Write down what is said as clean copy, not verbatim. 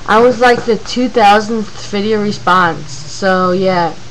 I was like the 2000th video response. So yeah.